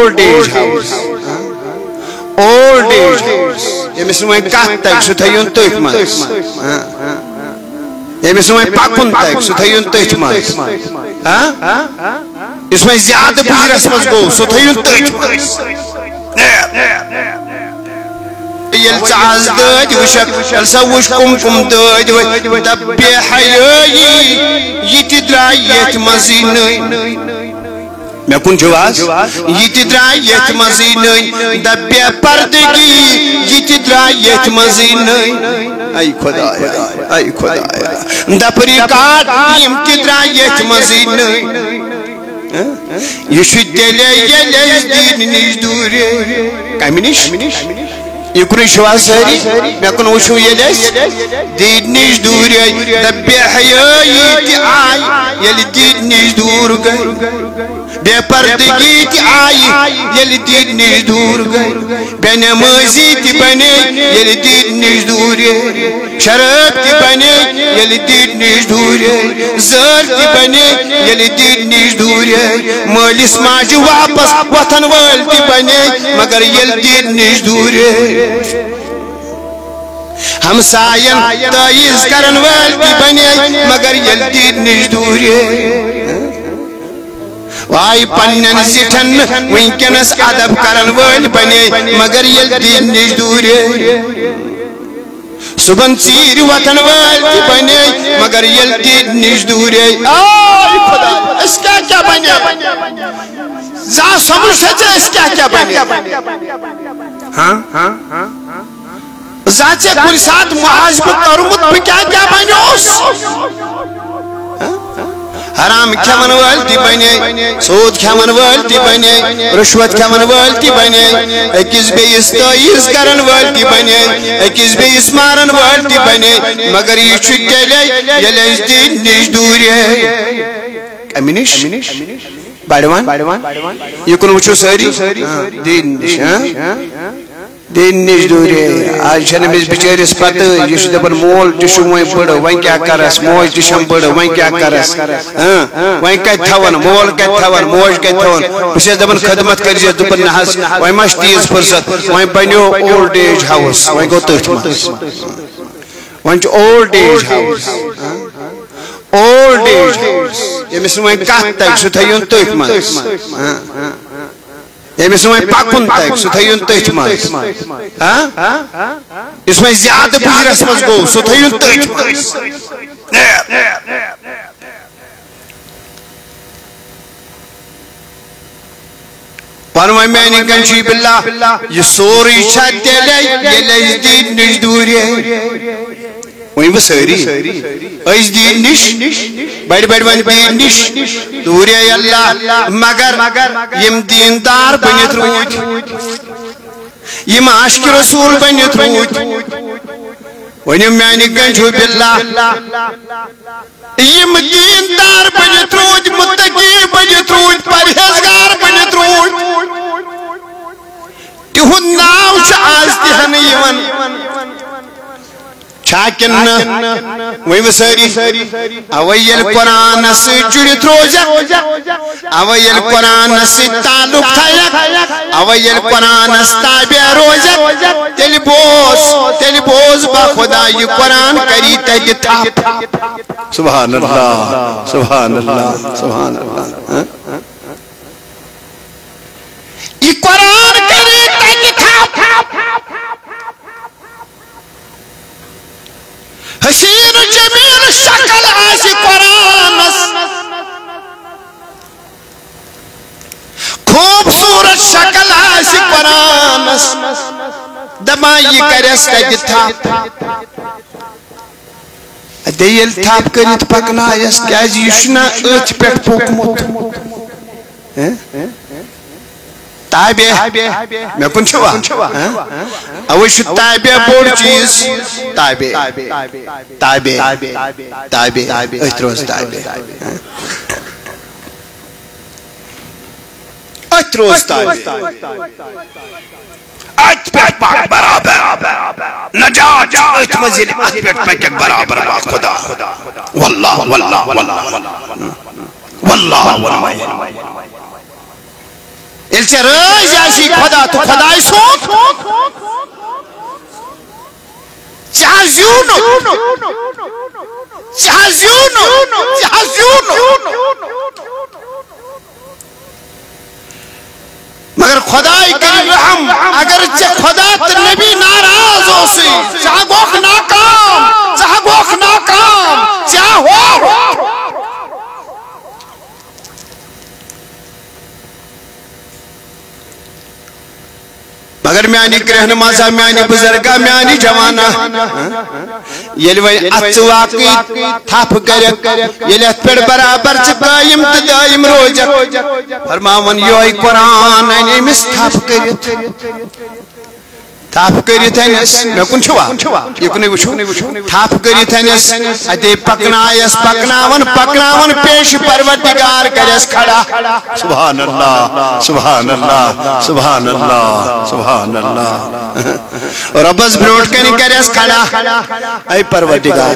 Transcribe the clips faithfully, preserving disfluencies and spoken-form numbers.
old age house old age house یمس وۄنۍ کتھ تگہِ سُہ تھٲیُن تٔتھۍ منٛز یمس وۄنۍ پکُن تگہِ سُہ تھٲیُن تٔتھۍ منٛز یُس وۄنۍ زیادٕ بُجرس منٛز گوٚو سُہ تھٲیُن تٔتھۍ منٛز ییٚلہِ ژٕ آز دٲدۍ وٕچھکھ ییٚلہِ سا وٕچھ کُم کُم دٲدۍ ؤتھۍ دپ بے حیٲیی یہِ تہِ درٛاے ییٚتھۍ منٛزٕے نٔنۍ مےٚ کُن چھِو حظ یہِ تہِ درٛاے ییٚتھۍ منٛزٕے نٔنۍ دپ بے پردگی یہِ تہِ درٛاے ییٚتھۍ منٛزٕے نٔنۍ اے خۄدایا اے خۄدایا دپ رِکاڈ یِم تہِ درٛاے ییٚتھۍ منٛزٕے نٔنۍ یہِ چھُ تیٚلے ییٚلہِ أسۍ دیٖنہٕ نِش دوٗرے کمہِ نِش یِکُنٕے چھِو حظ سٲری مےٚ کُن وٕچھِو ییٚلہِ أسۍ دیٖنہٕ نِش دوٗرے دپ بے حیٲیی تہِ آیہِ ییٚلہِ دیٖنہٕ نِش دوٗر گٔے بے پردگی تہِ آیہِ ییٚلہِ دیٖنہٕ نِش دوٗر گٔے بے نٮ۪مٲزی تہِ بنے ییٚلہِ دیٖنہٕ نِش دوٗرے شرٲب تہِ بنے ییٚلہِ دیٖنہٕ نِش دوٗرے زٲر تہِ بنے ییٚلہِ دیٖنہٕ نِش دوٗرے مٲلِس ماجہِ واپس وۄتھن وٲلۍ تہِ بنے مگر ییٚلہِ دیٖنہٕ نِش دوٗرے ہمساین تٲیٖز کرن وٲلۍ تہِ بنے مگر ییٚلہِ دیٖنہٕ نِش دوٗرے واے پنن زِٹھن وٕنکٮ۪نس ادب کرن وٲلۍ بنے مگر ییٚلہِ دیٖنہٕ نِش دوٗرے صُبحن ژیٖرِ وۄتھن وٲلۍ تہِ بنے مگر ییٚلہِ دیٖنہٕ نِش دوٗرے آے خۄدا أسۍ کیٛاہ کیٛاہ بنے زانٛہہ سمجھتھے ژےٚ أسۍ کیٛاہ کیٛاہ بنے زانٛہہ ژےٚ کُنہِ ساتہٕ محاسبہٕ کوٚرمُت بہٕ کیٛاہ کیٛاہ بنیوس حرام کھٮ۪ون وٲلۍ تہِ بنے سوٗد کھٮ۪ون وٲلۍ تہِ بنے رُشوت کھٮ۪ون وٲلۍ تہِ بنے أکِس بیٚیِس تٲیٖز کرن وٲلۍ تہِ بنے أکِس بیٚیِس مارن وٲلۍ تہِ بنے مگر یہِ چھُ تیٚلے ییٚلہِ أسۍ دیٖنہٕ نِش دوٗرے کمہِ نِش بڑوان یِکُن وٕچھِو سٲری دیٖنہٕ نِش دیٖنہٕ نِش دوٗرے آز چھنہٕ أمِس بِچٲرِس پتہٕ یہِ چھُ دپان مول تہِ چھُ وۄنۍ بٔڑٕ وۄنۍ کیٛاہ کرس موج تہِ چھم بٔڑٕ وۄنۍ کیٛاہ کرس وۄنۍ کتہِ تھاون مول کتہِ تھاون موج کتہِ تھاون بہٕ چھس دپان خدمت کٔرزِ دوٚپُن نہ حظ وۄنۍ ما چھِ تیٖژ فرصت وۄنۍ بنیو اولڈ ایج ہاوُس وۄنۍ گوٚو تٔتھۍ منٛز وۄنۍ چھُ old age house old age house ییٚمِس نہٕ وۄنۍ کتھ تگہِ سُہ تھٲیُن تٔتھۍ منٛز ییٚمِس نہٕ وۄنۍ پکُن تگہِ سُہ تھٲیُن تٔتھۍ منٛز یُس وۄنۍ زیادٕ بُجرس منٛز گوٚو سُہ تھٲیُن تٔتھۍ منٛز ون وۄنۍ میانہِ کنجی باللہ یہِ سورُے چھا تیٚلے ییٚلہِ أسۍ دیٖنہٕ نِش دوٗرے وۄنۍ وٕ سٲری أسۍ دیٖنہٕ نِش بڑِ بڑِ وۄنۍ دیٖنہٕ نِش دوٗرے اللہ مگر یِم دیٖندار بٔنِتھ روٗدۍ یِم عاشقِ رسوٗل بٔنِتھ روٗدۍ ؤنِو میانہِ کنجو باللہ یِم دیٖندار بٔنِتھ روٗدۍ مُتقی بٔنِتھ روٗدۍ پرہیزگار بٔنِتھ روٗدۍ تِہُنٛد ناو چھُ آز تہِ ہنہٕ یِوان چھا کِنہٕ نہٕ وۄنۍ وٕ سٲری اَوَے ییٚلہِ قرآنس سۭتۍ جُڑِتھ روزکھ اَوَے ییٚلہِ قرآنس سۭتۍ تعلُق تھایکھ اَوَے ییٚلہِ قرآنس تابع روزکھ تیٚلہِ بوز تیٚلہِ بوز با خۄدا یہِ قرآن کری تتہِ تھپھ سبحان اللہ سبحان اللہ سبحان اللہ یہِ قرآن کری تتہِ تھپھ حسین جمیل شکل آسہِ قرآنس خوبصورت شکل آسہِ قرآنس دپان یہِ کرٮ۪س کتہِ تھپھ اَدے ییٚلہِ تھپھ کٔرِتھ پکنایس کیازِ یہِ چھُنہ أتھۍ پٮ۪ٹھ پوٚکمُت تابع مےٚ کُن چھُوا اوے چھُ تابع بوٚڑ چیٖز تابع تابع تابع أتھۍ روز تابع أتھۍ روز تابع أتھۍ پٮ۪ٹھ پکھ برابر نجات چھِ أتھۍ منٛز ییٚلہِ أتھۍ پٮ۪ٹھ پککھ برابر با خۄدا واللہ واللہ واللہ واللہ واللہ ایل چھ رٲزۍ آسی خۄدا تہٕ خۄداے سوٗنٛد ژےٚ حظ زیوٗنُکھ ژےٚ حظ زیوٗنُکھ ژےٚ حظ زیوٗنُکھ مگر خۄداے کٔرِو رحم اگر ژےٚ خۄدا تہٕ نبی ناراض اوسُے ژٕ ہا گوکھ ناکام ژٕ ہا گوکھ ناکام ژےٚ ہا ہووُکھ مگر میانی کرہنما سا میانی بزرگا میانی جوانا یل وی اتھ واقعی تھاپ کرک یل ات پیڑ برابر چھ قائم تو دائم روجک فرماون یوئی قرآن این امس تھاپ کرت تھاپ کرت اینس میں کن چھوا یکنی وچھو تھاپ کرت اینس اتے پکنایس پکناون پکناون پیش پروردگار کرس کھڑا سبحان اللہ سبحان اللہ سبحان اللہ سبحان اللہ اور ربس بروٹ کنی کرس کھڑا اے پروردگار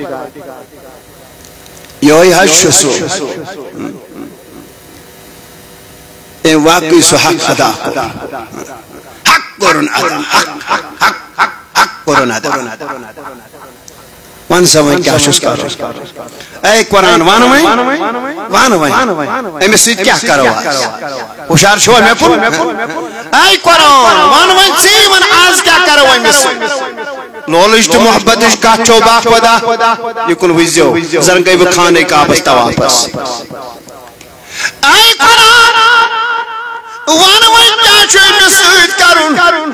یوئی حج شسو اے واقعی سو حق ادا حق قرن ادا حق حق حق حق حق قرن ادا وان سوائن کیا شس کرو اے قرآن وانوائن وانوائن اے سید کیا کرو ہوشار شو میں کن اے قرآن وانوائن سیون آز کیا کرو اے سید لولش تو محبت اس کا چوبا خدا یکن ویزیو زرنگی بکھانے کا بستا واپس اے قرآن وانوائن کیا چھو اے سید کرن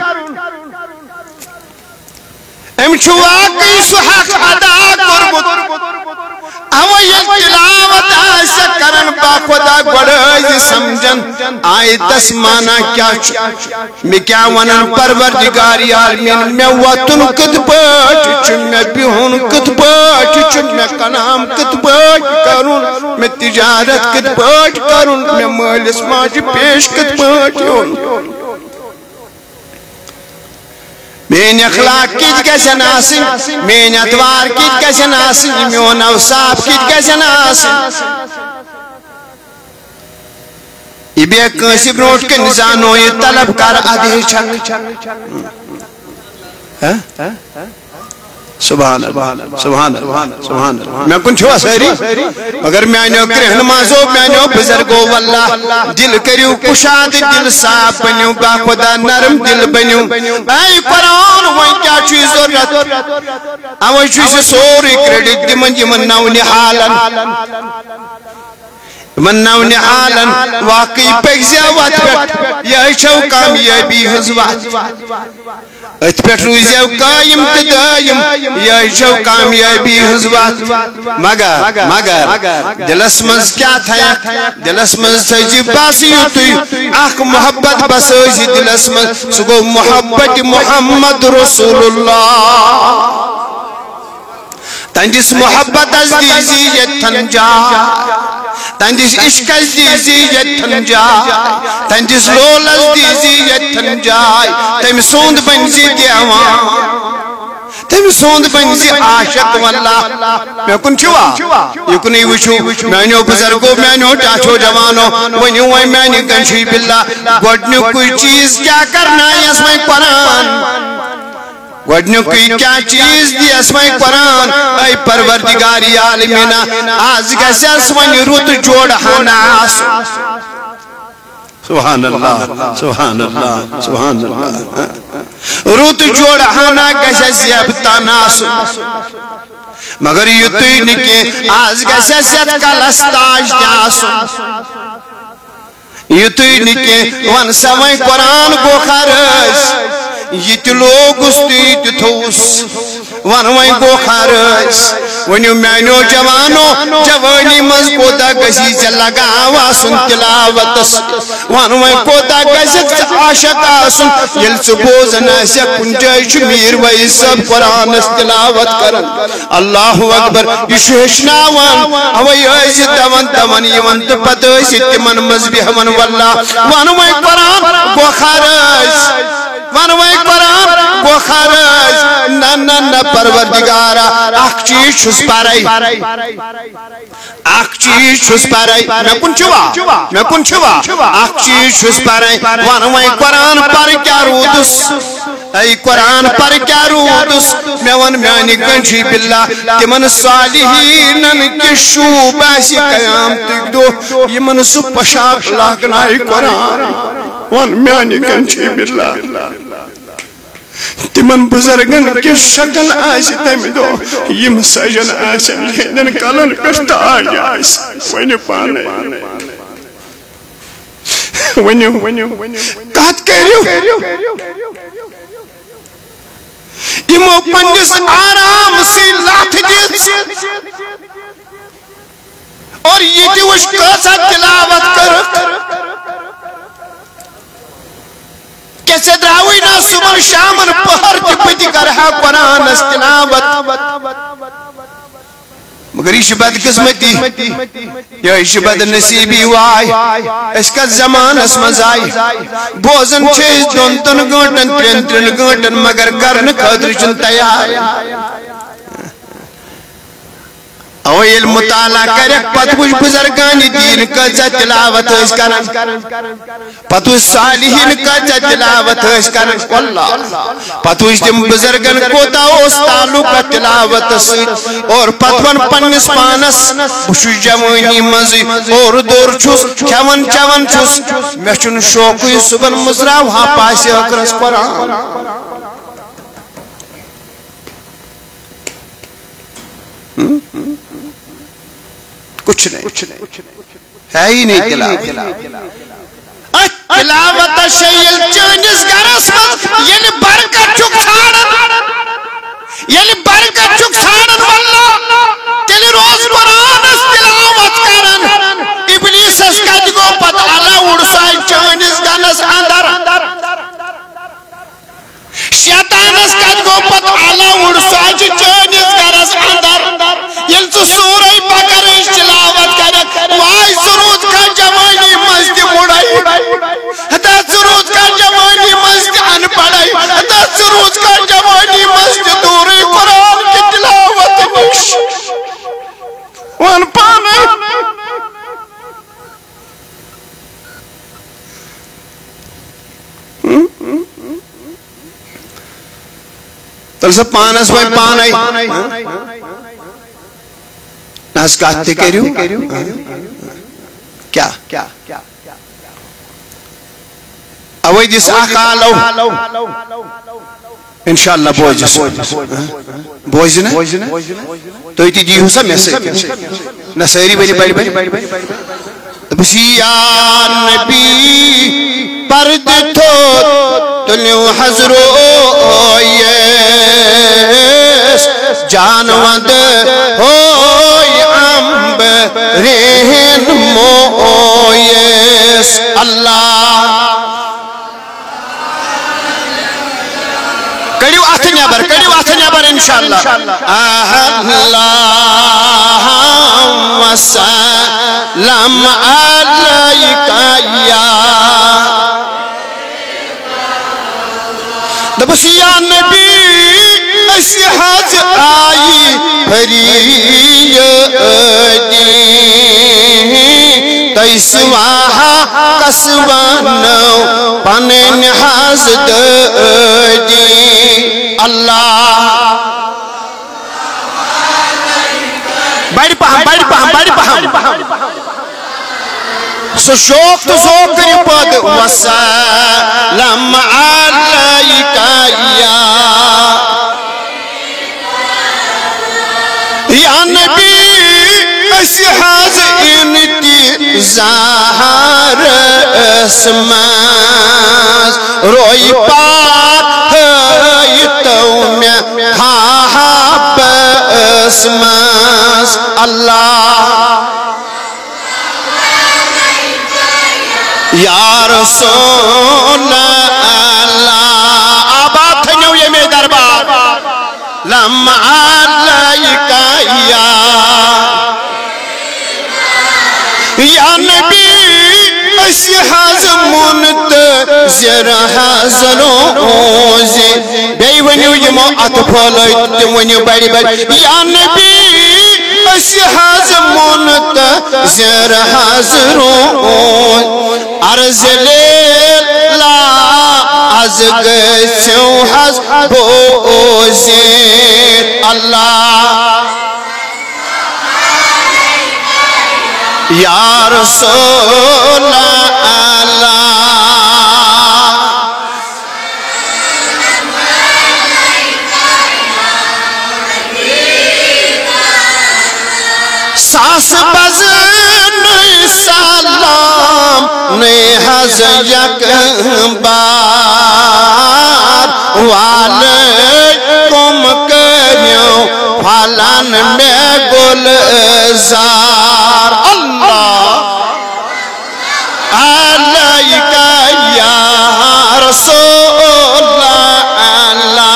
ام چھو واقعی سو حق ادا کرمت اوہ یہ تلاوت آسا کرن با خدا گوڑائی سمجھن آئی دس مانا کیا چھو میں کیا ونن پروردگاری عالمین میں وطن کت باٹ چھو میں بیہون کت باٹ چھو میں کلام کت باٹ کرن میں تجارت کت باٹ کرن میں مالس ماج پیش کت باٹ یون مین اخلاق کت گژھن آسن مین اتوار کت گژھن آسن میون اوصاف کت گژھن آسن یہ بے کٲنٛسہِ برونٛٹھ کَنہِ زانو یہِ طلب کر ادھے چھک سبحان اللہ سبحان اللہ سبحان اللہ میں کن چھوا ساری اگر میانیو کرہنمازو میانیو بزرگو واللہ دل کریو کشاد دل صاف بنیو با خدا نرم دل بنیو اے قرآن وہی کیا چیز ضرورت اوہ چیز سوری کریڈٹ دیمن یمن نونی حالن من نونی حالن واقعی پیگزیا وات پیٹ یہ چھو کامیابی حضوات ات پیٹ روزیو قائم تدائم یہ چھو کامیابی حضوات مگر مگر دلس منز کیا تھا دلس منز سجی باسی ہوتی آخ محبت بسوزی دلس منز سگو محبت محمد رسول اللہ تنجس محبت از دیزی یتن جا تنجس عشق از دیزی یتن جا تنجس لول از دیزی یتن جا تم سوند بنزی دیوان تم سوند بنزی عاشق واللہ میں کن چھوا یکنی وچھو مینیو بزرگو مینیو ٹاچو جوانو ونیو وی مینی گنشی باللہ گوڑنیو کوئی چیز کیا کرنا ہے اس میں قرآن گوڑنیو کوئی کیا چیز دی اسمائی قرآن اے پروردگاری عالمینا آز گیسے اسمائی روت جوڑ حناس سبحان اللہ سبحان اللہ سبحان اللہ روت جوڑ حنا گیسے زیبتا ناس مگر یہ تو ہی نکے آز گیسے زیاد کلستاج دیاس یہ تو ہی نکے وان سوائی قرآن کو خرس یہ لوگ استید تھوس ونوائیں گو خارس ونیو مینو جوانو جوانی مز کوتا گسی سے لگا واسن تلاوتس ونوائیں کوتا گسی سے عاشق آسن یل سبوزن ایسے کنجائش میر وی سب قرآن اس تلاوت کرن اللہ اکبر یہ شہشناوان ہوئی ایسی دوان دوان یوان تپتو ایسی تمن مذبح من واللہ ونوائیں قرآن گو خارس ونوائیں قرآن گو خارج نا نا نا پروردگارا اخ چیز چھس پارائی اخ چیز چھس پرائی میں کن چھوا میں کن چھوا اخ چیز چھس پرائی وانوائی قرآن پر کیا رودس اے قرآن پر کیا رودس میں ون میانی گنجی باللہ تمن صالحینن کی شوب ایسی قیام تک دو یہ من سو پشاک لاغنائی قرآن ون میانی گنجی باللہ تمن بزرگن کی شکل آسی تمی دو یم سجن آسی لیدن کلن کشت آئی آسی ونی پانے ونی کہت کریو یمو پنجس آرام سی لات دیت اور یہ دیوش کسا تلاوت کر کیسے دراوی نا صبح شامن پہر کی پتی کرہا قرآن اس تلاوت مگر یہ بد قسمتی یہ بد نصیبی وائی اس کا زمان اس مزائی بوزن چیز دون تن گھنٹن ترین ترین گھنٹن مگر کرن خدر چن تیار اویل مطالعہ کرک پتوش بزرگانی دین کجا تلاوت اس کرن پتوش صالحین کجا تلاوت اس کرن واللہ پتوش دم بزرگن کوتا اس تعلق تلاوت اس اور پتون پنس پانس بشو جوانی مزی اور دور چھس چون چون چھس میچن شوقی سبن مزراو ہاں پاسی اکرس قرآن کچھ نہیں ہے ہی نہیں تلاوت تلاوت شیل چانس گرس من یعنی برکت چک ساڑن یعنی برکت چک ساڑن واللہ تیلی روز قرآن اس تلاوت کرن ابلیس اس کج گو پت اللہ اڑسائی چانس گرس اندر شیطان اس کج گو پت اللہ اڑسائی چانس گرس اندر یل تو سورہ بقرہ تلاوت کرک وائی سرود کا جوانی مزد مڑائی حتی سرود کا جوانی مزد ان پڑائی حتی سرود کا جوانی مزد دوری قرآن کی تلاوت نش وان پانے تل سب پانس بائی پانے ناس کہتے کریو کیا اوی جس آقا لو انشاءاللہ بوجس بوجنا تو ایتی دیو سا میسے نسیری بنی بڑی بڑی بسی یا نبی پرد تھو تلیو حضرو یس جانوند ہوئی عمب رہن مویس اللہ کڑیو آتھ نیابر کڑیو آتھ نیابر انشاءاللہ اللہم وسلم علیکہ یا دبس یا نبی اسی حج آئی فریدی تیسواہا قصبانو پنن حضد دی اللہ بڑی پہم بڑی پہم بڑی پہم سو شوق تو زوق کری پد وسلم علیکہ یا نبی اسی حاض انتی ظاہر اسماز روئی پاک ہے تو میں حاب اسماز اللہ یا رسول اللہ آباد تھنیو یہ میں دربار لم علیکہ یا یا نبی اسی حضم منتظر حضروں اوزی بے ونیو یمو اتفالیت ونیو بڑی بڑی یا نبی اسی حازمون تزر حاضرون عرض لیلا از گسیو حز بوزین اللہ یا رسول اللہ ساس بزن سلام نئی حز یک بار والیکم کریو پھلن میں گلزار اللہ علیکہ یا رسول اللہ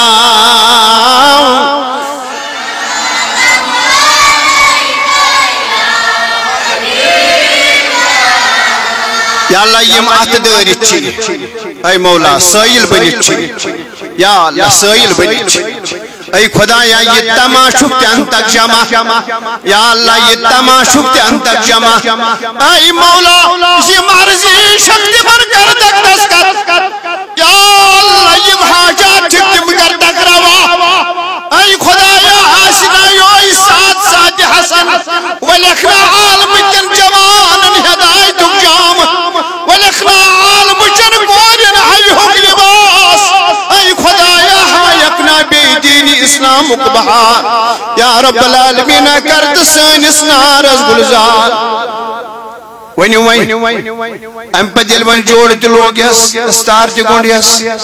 یا اللہ یم ات دٲرِتھ چھِ اے مولا سٲیِل بٔنِتھ چھِ یا اللہ سٲیِل بٔنِتھ چھِ اے خدایا یہ تماشُک تہِ ان تک جمع یا اللہ یہ تماشُک تہِ ان تک جمع اے مولا یہ مرضی شکتی بن کر تک دستر یا اللہ یم حاجات چھِ تِم کر تک روا اے خدایا آسنا یوئی سات سات حسن ولکھنا عالم کن جوانن ہدایتک جام ولکھنا عالم کن کورن حیہم لباس اے خدایا حایقنا بیدینی اسلامک بہار یا رب العالمین کرد سانس نارز گلزار ونیو وین ام پا دل ون جوڑ دلوگ یس استار تی گونڈ یس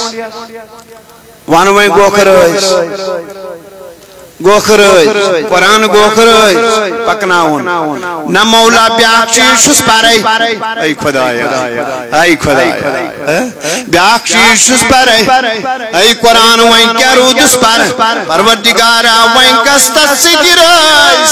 وان وین گوکر ایس گوکر ایس قرآن گوکر ایس پکناون نا مولا بیاک چیز شس پارے ای خدایا ای خدایا بیاک چیز شس پارے ای قرآن وین کیا رودس پارے پروردگارا وین کستت سگر ایس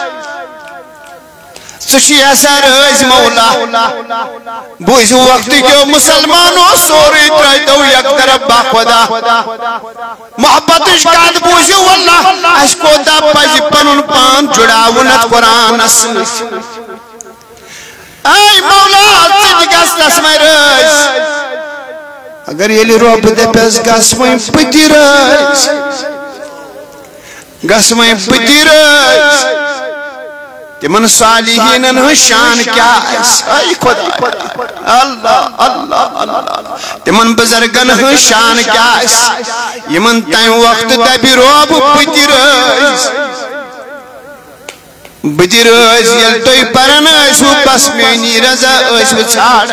سشی اثر ایز مولا بوئیز وقتی کیوں مسلمانوں سوری ترائیتو یک طرف با خدا محبت اشکاد بوئیز واللہ اشکو دا پاجی پنن پان جڑاونت قرآن اسم اے مولا صدق اسم ریز اگر یہ لی روب دے پیس گاسمائیں پتی ریز گاسمائیں پتی ریز تمن صالحین شان کیا اے خدا اللہ اللہ اللہ تمن بزرگن شان کیا یمن تائیں وقت دبی روب پتی ریز بتی ریز یل توی پرن ایسو پس مینی رضا ایسو چھاڑ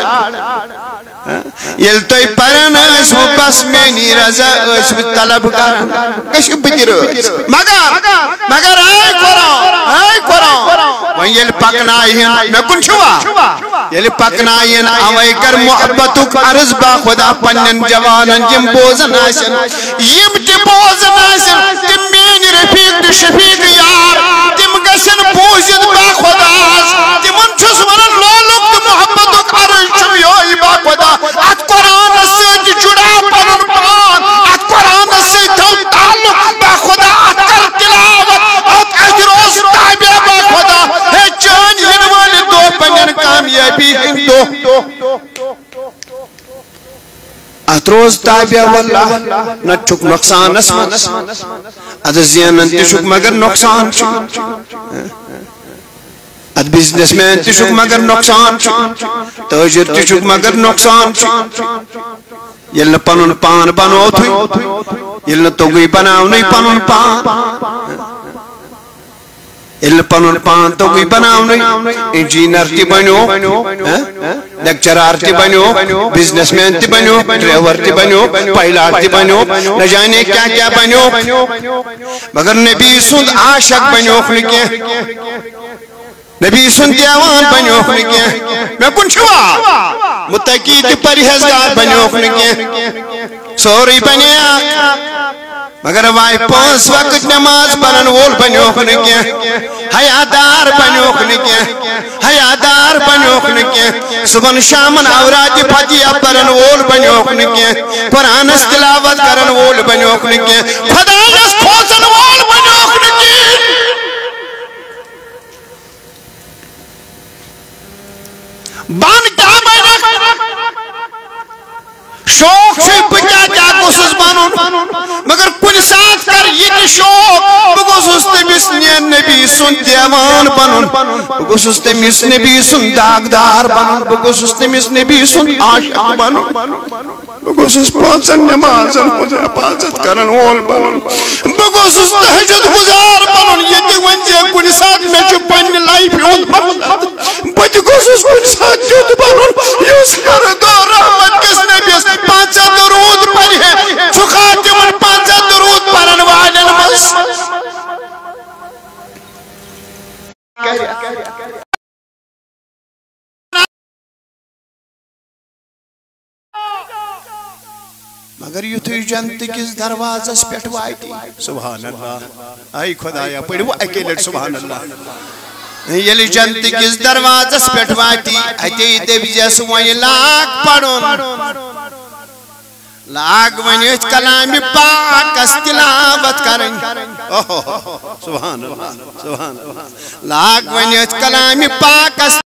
یل توی پرن ایسو پس مینی رضا ایسو طلب کر کش بتی ریز مگر مگر آئے قرآن آئے قرآن وہیں یل پکنائین میں کن چھوا یل پکنائین آوائی کر محبتک عرض با خدا پنن جوانن جم بوزن آسن یم تی بوزن آسن تم مین رفیق دی شفیق یار تم گسن بوزن با خدا تمن چھس ونن لولک دی محبتک عرض چھوئی با خدا ات قرآن سے جڑا پنن پان ات قرآن سے تو تعلق با خدا ات کر تلاوت ات اجروز تابع با خدا ہے چان ہنوالی دو پنن کامیابی ہندو ات روز تابع واللہ نہ چھک نقصان اسمت ات زینن تی چھک مگر نقصان چھک ات بزنس مین تی چھک مگر نقصان چھک تاجر تی چھک مگر نقصان چھک یلن پنن پان بنو تھی یلن توگی بناو نہیں پنن پان یلن پنن پان توگی بناو نہیں انجینر تی بنو لیکچرار تی بنو بزنس مین تی بنو ڈرائیور تی بنو پائلٹ تی بنو نہ جانے کیا کیا بنو مگر نبی سند عاشق بنو خلقے نبی سن دیوان بنو خلقے میں کن چھوا متقی تی پرہیزگار بنو خلقے سوری بنیا مگر وائی پانس وقت نماز پڑھن وول بنو خلقے حیادار بنو خلقے حیادار بنو خلقے صبح شامن اوراد فتیہ پڑھن وول بنو خلقے قرآن تلاوت کرن وول بنو خلقے خدا اس کھوزن وول بنو خلقے شوق سے بچا کیا گوسس بنن مگر کن ساتھ کر یہ شوق بگوسس تمس نبی سن دیوان بنن بگوسس تمس نبی سن داغدار بنن بگوسس تمس نبی سن عاشق بنن بگوسس پانچن نمازن مجھے حفاظت کرن وول بنن بگوسس تہجد گزار بنن یہ ونجے کن ساتھ میں جو پن لائف ہون بچ گوسس کن ساتھ جد بنن یس کر دو رحمت کس نبی پانچا درود پڑھے چھو خاتمن پانچا درود پڑھن والن بس مگر یتھے جنت کس دروازس پٹھ واتی سبحان اللہ آئی خدایا پڑھو اکیلے سبحان اللہ یلی جنت کس دروازس پٹھ واتی اتے دبجس وین لاگ پڑھن لاگ ونیت کلام پاک اس تلاوت کرن سبحان اللہ سبحان اللہ لاگ ونیت کلام پاک اس